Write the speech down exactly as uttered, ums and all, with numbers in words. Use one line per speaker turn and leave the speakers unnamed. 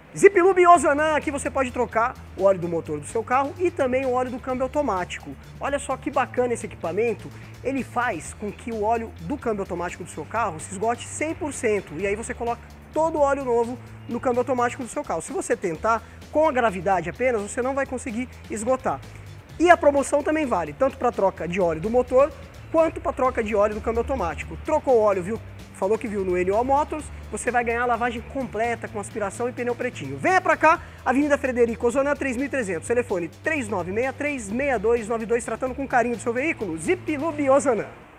Zipilube Ozanam, aqui você pode trocar o óleo do motor do seu carro e também o óleo do câmbio automático. Olha só que bacana esse equipamento, ele faz com que o óleo do câmbio automático do seu carro se esgote cem por cento e aí você coloca todo o óleo novo no câmbio automático do seu carro. Se você tentar, com a gravidade apenas, você não vai conseguir esgotar. E a promoção também vale, tanto para troca de óleo do motor, quanto para troca de óleo do câmbio automático. Trocou o óleo, viu? Falou que viu no N O Motors, você vai ganhar a lavagem completa com aspiração e pneu pretinho. Venha pra cá, Avenida Frederico Ozanam três mil e trezentos, telefone três nove seis três, seis dois nove dois, tratando com carinho do seu veículo, Zipilube Ozanam.